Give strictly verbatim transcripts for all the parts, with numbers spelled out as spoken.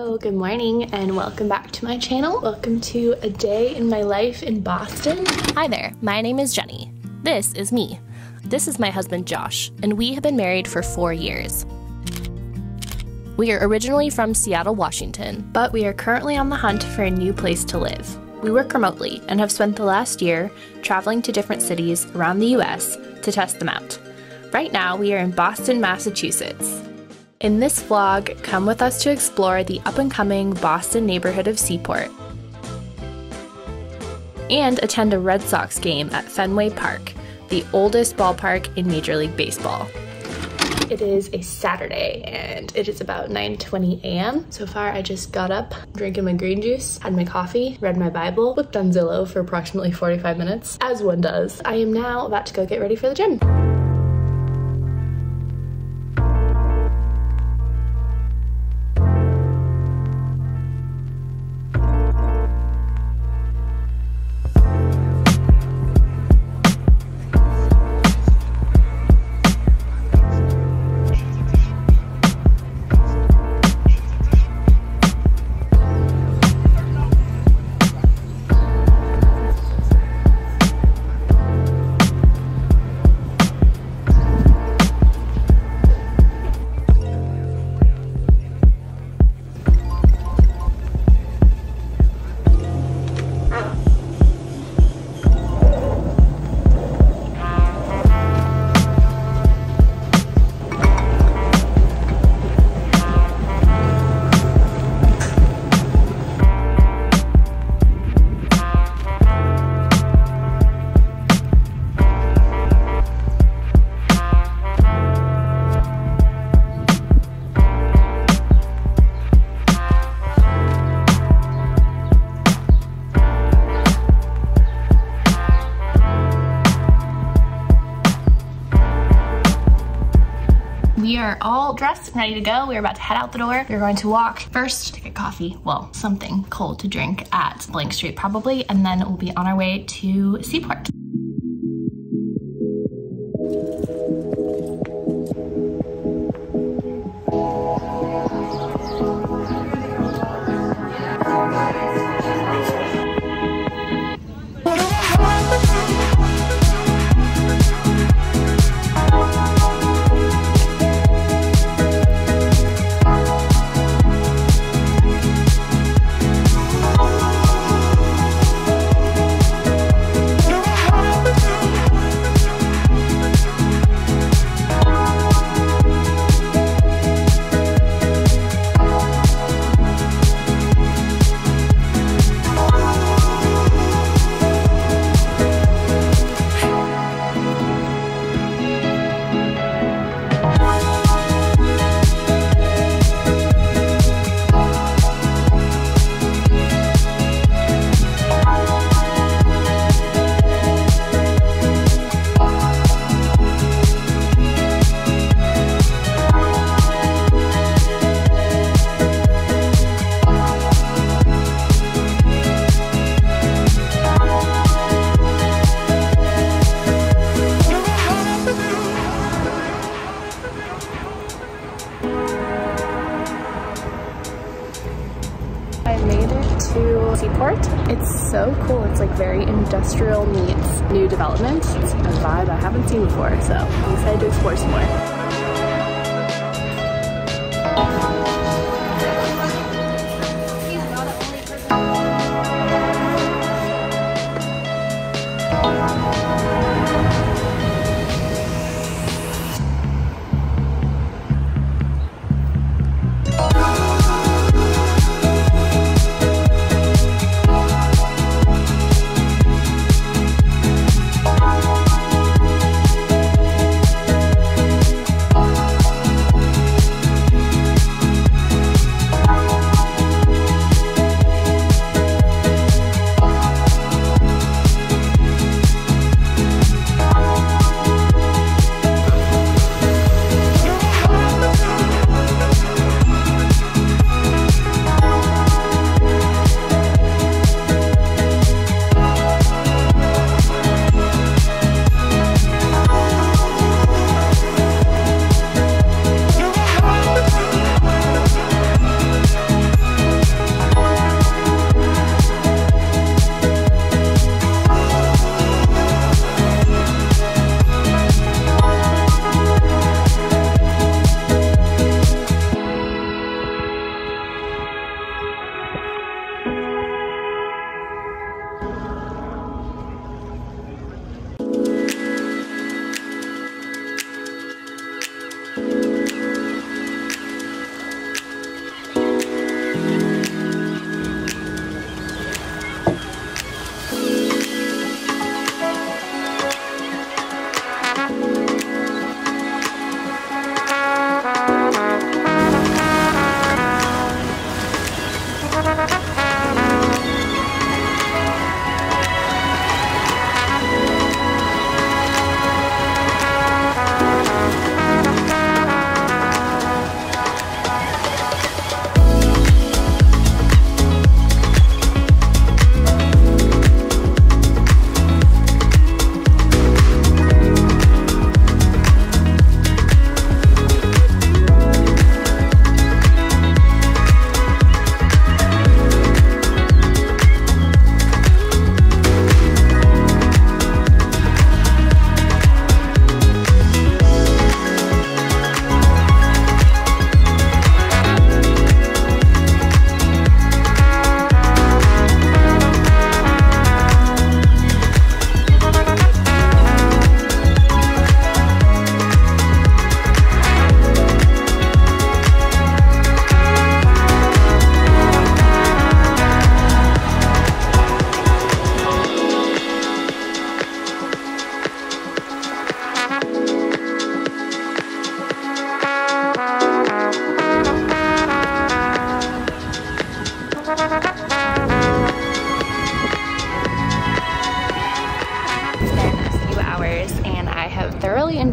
Hello, good morning, and welcome back to my channel. Welcome to a day in my life in Boston. Hi there, my name is Jenny. This is me. This is my husband Josh, and we have been married for four years. We are originally from Seattle, Washington, But we are currently on the hunt for a new place to live. We work remotely and have spent the last year traveling to different cities around the U S to test them out. Right now, we are in Boston, Massachusetts. In this vlog, come with us to explore the up-and-coming Boston neighborhood of Seaport and attend a Red Sox game at Fenway Park, the oldest ballpark in Major League Baseball. It is a Saturday and it is about nine twenty a m So far I just got up, drinking my green juice, had my coffee, read my Bible, looked on Zillow for approximately forty-five minutes, as one does. I am now about to go get ready for the gym. We are all dressed and ready to go. We're about to head out the door. We're going to walk first to get coffee, well, something cold to drink at Blank Street probably, and then we'll be on our way to Seaport. To Seaport. It's so cool. It's like very industrial meets new development. It's a vibe I haven't seen before, so I'm excited to explore some more.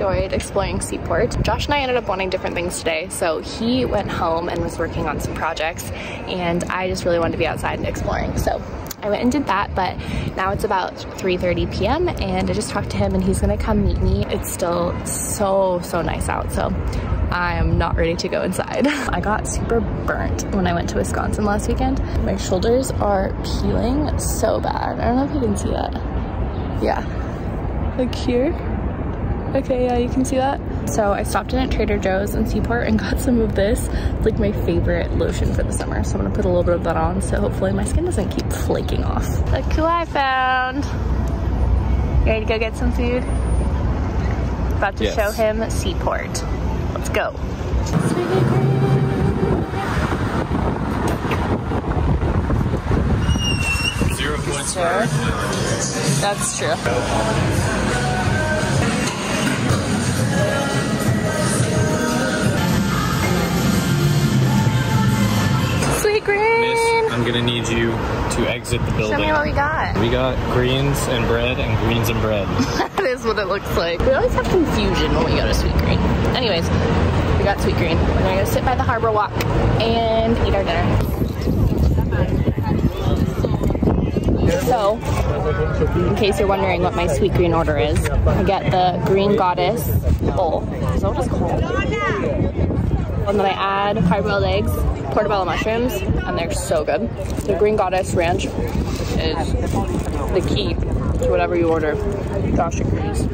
enjoyed exploring Seaport. Josh and I ended up wanting different things today, so he went home and was working on some projects, and I just really wanted to be outside and exploring. So I went and did that, but now it's about three thirty p m and I just talked to him and he's gonna come meet me. It's still so, so nice out, so I am not ready to go inside. I got super burnt when I went to Wisconsin last weekend. My shoulders are peeling so bad. I don't know if you can see that. Yeah, like here. Okay, yeah, you can see that. So I stopped in at Trader Joe's in Seaport and got some of this. It's like my favorite lotion for the summer. So I'm gonna put a little bit of that on so hopefully my skin doesn't keep flaking off. Look who I found. You ready to go get some food? About to yes. show him Seaport. Let's go. Zero points for That's true. Sweet green! Miss, I'm gonna need you to exit the building. Show me what we got. We got greens and bread and greens and bread. That is what it looks like. We always have confusion when we go to Sweet Green. Anyways, we got Sweet Green. We're gonna go sit by the harbor walk and eat our dinner. So, in case you're wondering what my Sweet Green order is, I get the Green Goddess bowl. Is that what it's called? And then I add hard-boiled eggs, portobello mushrooms, and they're so good. The Green Goddess Ranch is the key to whatever you order. Josh agrees.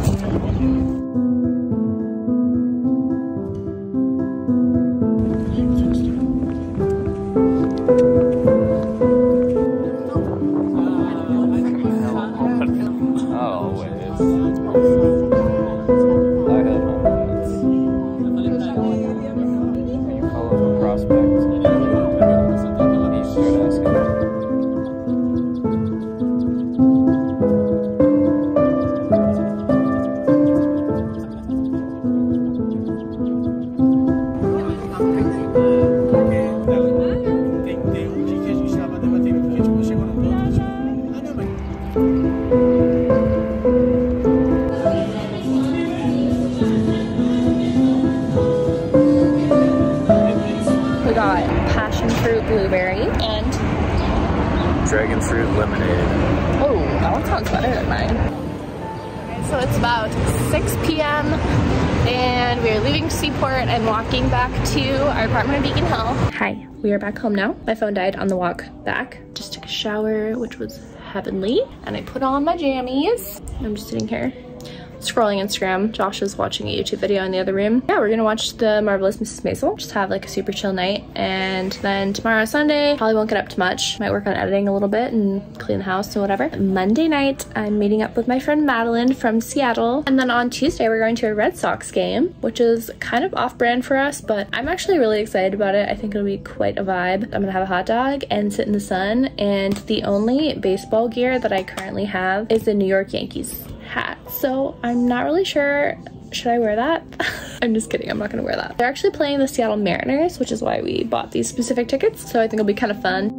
Blueberry and dragon fruit lemonade. Oh, that one sounds better than mine. Okay, so it's about six p m and we are leaving Seaport and walking back to our apartment in Beacon Hill. Hi, we are back home now. My phone died on the walk back. Just took a shower, which was heavenly, and I put on my jammies. I'm just sitting here scrolling Instagram. Josh is watching a YouTube video in the other room. Yeah, we're gonna watch The Marvelous Missus Maisel. Just have like a super chill night. And then tomorrow, Sunday, probably won't get up too much. Might work on editing a little bit and clean the house and whatever. Monday night, I'm meeting up with my friend Madeline from Seattle. And then on Tuesday, we're going to a Red Sox game, which is kind of off-brand for us, but I'm actually really excited about it. I think it'll be quite a vibe. I'm gonna have a hot dog and sit in the sun. And the only baseball gear that I currently have is the New York Yankees hat, so I'm not really sure. Should I wear that? I'm just kidding, I'm not gonna wear that. They're actually playing the Seattle Mariners, which is why we bought these specific tickets, so I think it'll be kind of fun.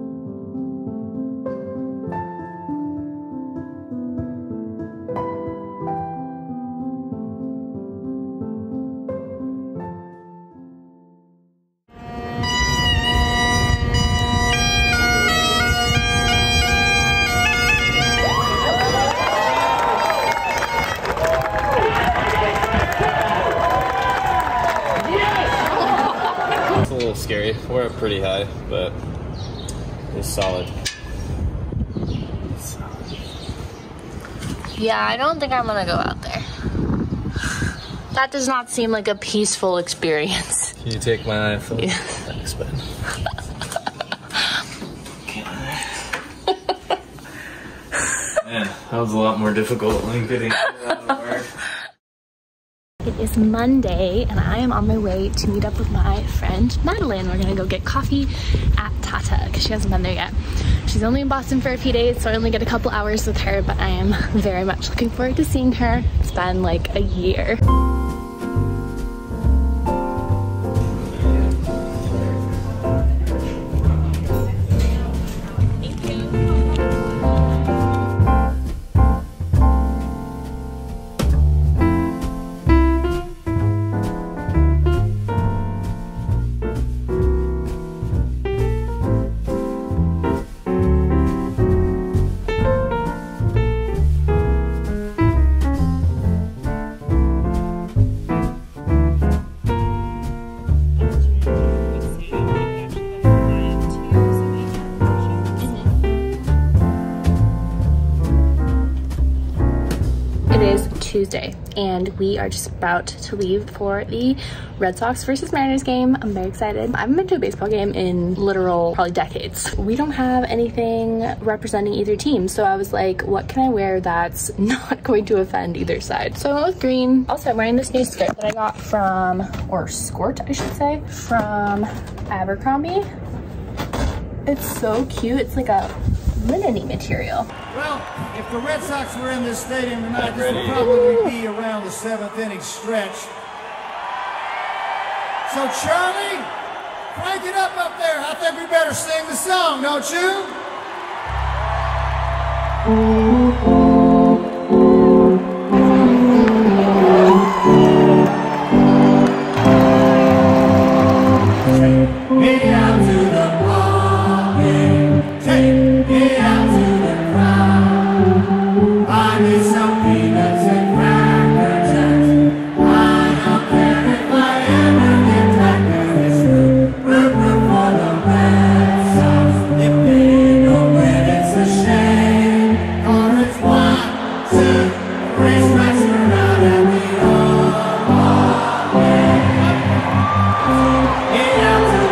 Scary. We're up pretty high, but it's solid. It's solid. Yeah, I don't think I'm gonna go out there. That does not seem like a peaceful experience. Can you take my iPhone? Yeah. Thanks, Ben. Man, that was a lot more difficult than getting out of work. It is Monday and I am on my way to meet up with my friend Madeline. We're gonna go get coffee at Tata because she hasn't been there yet. She's only in Boston for a few days, so I only get a couple hours with her, but I am very much looking forward to seeing her. It's been like a year. Tuesday, and we are just about to leave for the Red Sox versus Mariners game. I'm very excited. I haven't been to a baseball game in literal probably decades. We don't have anything representing either team, so I was like, what can I wear that's not going to offend either side? So I went with green. Also, I'm wearing this new skirt that I got from, or skirt I should say, from Abercrombie. It's so cute. It's like a linen-y material. Well, if the Red Sox were in this stadium tonight, this would probably be around the seventh inning stretch. So Charlie, crank it up up there. I think we better sing the song, don't you? Take me out to the ballgame. Take me out to the crowd. I need some peanuts and cracker jacks. I don't care if I ever get back to this room. Root, root for the Red Sox. If they don't win, it's a shame. Or it's one, two, three strikes we're out and we all ballgame. Get out to the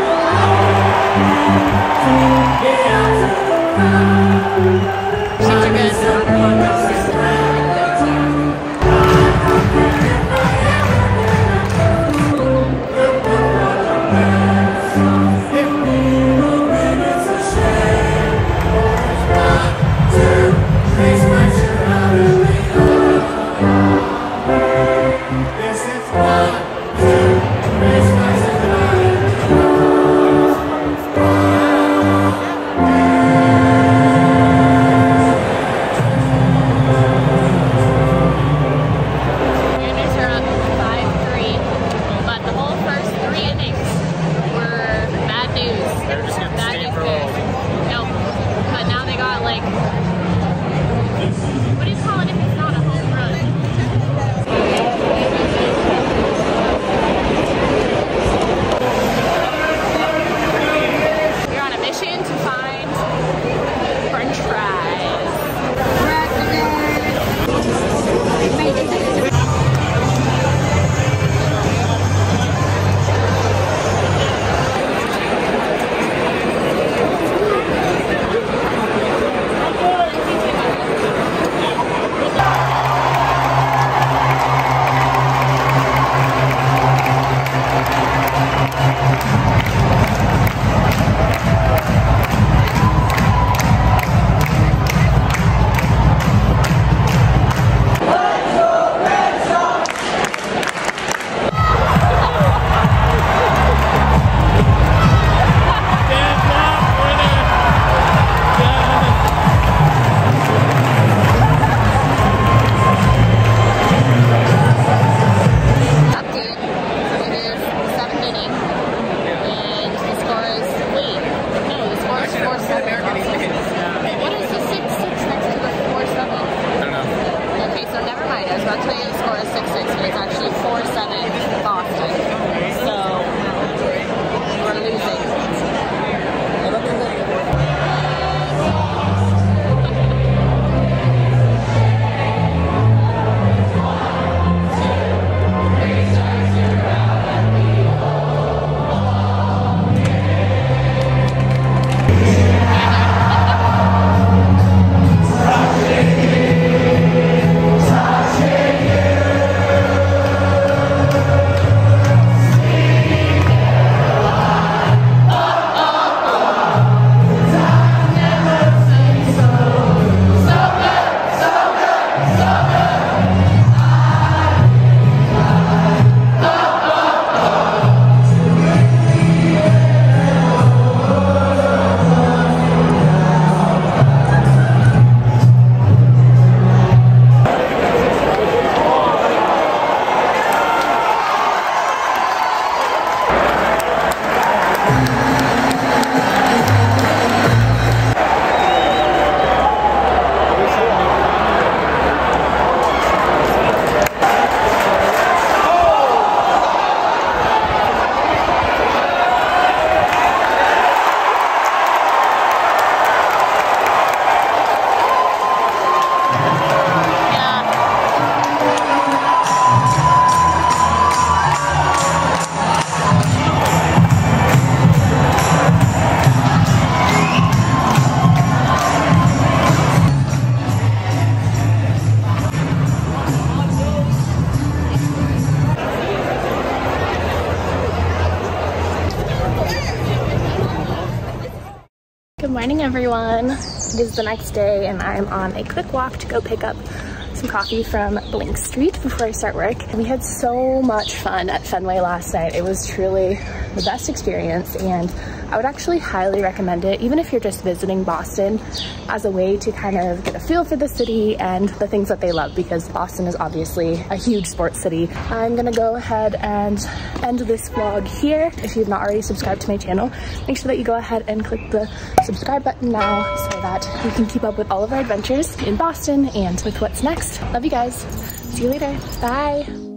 Good morning, everyone. It is the next day and I'm on a quick walk to go pick up some coffee from Blink Street before I start work. We had so much fun at Fenway last night. It was truly the best experience, and I would actually highly recommend it, even if you're just visiting Boston, as a way to kind of get a feel for the city and the things that they love, because Boston is obviously a huge sports city. I'm gonna go ahead and end this vlog here. If you've not already subscribed to my channel, make sure that you go ahead and click the subscribe button now so that you can keep up with all of our adventures in Boston and with what's next. Love you guys. See you later. Bye.